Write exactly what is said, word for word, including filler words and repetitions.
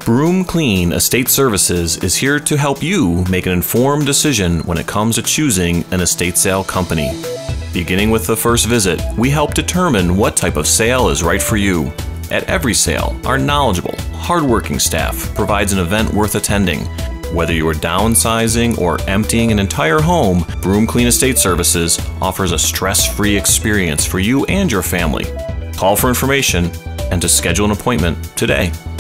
Broom Clean Estate Services is here to help you make an informed decision when it comes to choosing an estate sale company. Beginning with the first visit, we help determine what type of sale is right for you. At every sale, our knowledgeable, hardworking staff provides an event worth attending. Whether you are downsizing or emptying an entire home, Broom Clean Estate Services offers a stress-free experience for you and your family. Call for information and to schedule an appointment today.